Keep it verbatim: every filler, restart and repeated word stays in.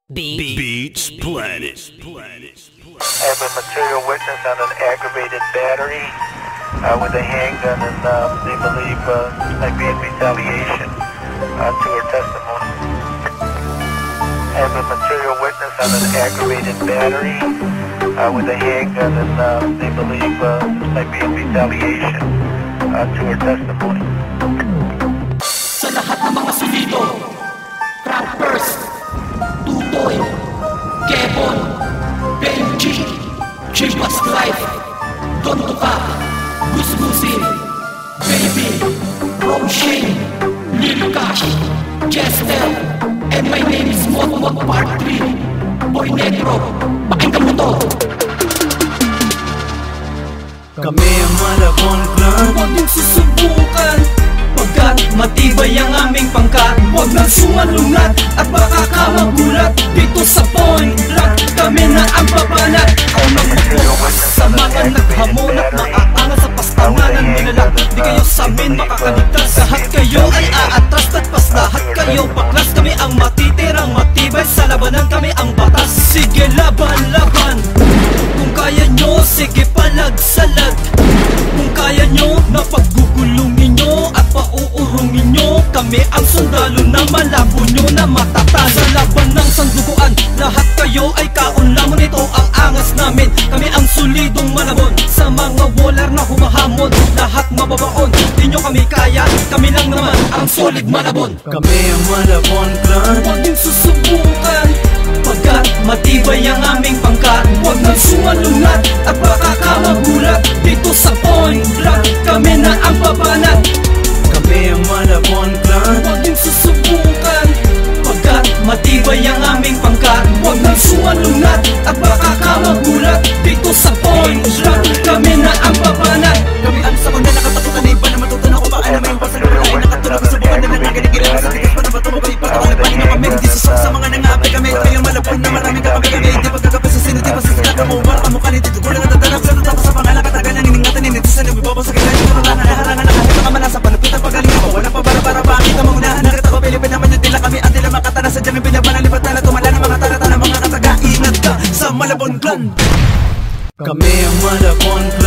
Beat. Beats Planet. I have a material witness on an aggravated battery uh, with a handgun, and uh, they believe uh, this might be in retaliation uh, to her testimony. I have a material witness on an aggravated battery uh, with a handgun, and uh, they believe uh, this might be in retaliation uh, to her testimony. Sa lahat ng mga sumito, Frank First, Tutoy, Kevon, Benji, Chibas Life, Don Tuka, Gus Gusin, Baby, Rom Shane, Lil Cash, Chester, and my name is M O T Mot Part three, Boy Negro, pakinggan mo to. Kami ang Malabon clan, huwag niyong susubukan, pagkat matibay ang aming pangkat. Huwag nang sumalungat at baka ka magulat. Dito sa point blank, kami na ang babanat. Ang magbubukas sa mga naghamon at maaangat sa pastanganan nilalang. Di kayo sa amin makakaligtas, lahat kayo ay aatras. Tatpas lahat kayo paklas, kami ang matitirang matibay. Sa labanan kami ang batas, sige laban, laban. Kung kaya nyo, sige palag-salag. Kung kaya nyo, napaggugulungin nyo at pauurungin nyo. Kami ang sundalo na malabo nyo na matatag. Sa laban ng sanduguan, lahat kayo ay kaon lamon. Ito ang angas namin, kami ang solidong Malabon. Sa mga waller na humahamon, lahat mababaon. Di nyo kami kaya, kami lang naman ang solid Malabon. Kami ang Malabon clan, huwag niyong susubukan, pagkat matibay ang aming pangkat. Huwag nang sumalungat at baka ka magulat. Dito sa point blank, kami na ang babanat. kami ang Malabon clan, huwag niyong susubukan, pagkat matibay ang aming pangkat. Huwag nang sumalungat at baka ka magulat. Dito sa point blank, kami na ang babanat. Kami ang sabang na nakatakutan na iba na matutunan ko. Baka naman yung pasal na ay nakatulog sa buwan na nangagaligilan. Sa tigas pa na matulog ay patukan na pahinga kami. Di susok sa mga nangapay kami. Kami ang Malabon na maraming kapag kami. Di pagkakapit sa sino, di pa sa sila mo. Para kamukha ni Tito Gulang at tatanap sa tapos sa pangalan. Katagan ang iningatan, initisan ang ibabaw sa kailan. Ito na naharangan na kahit mga manasa. Panupitan pagaling ako, wala pa para-para pa. Kita mo unahan, nakita ko Pilipin naman yung tila kami. At tila makatana sa dyan ang pinapanalipat na tumala ng mga tara-tara. Mga kataga, ingat ka sa Malabon clan. kami ang Malabon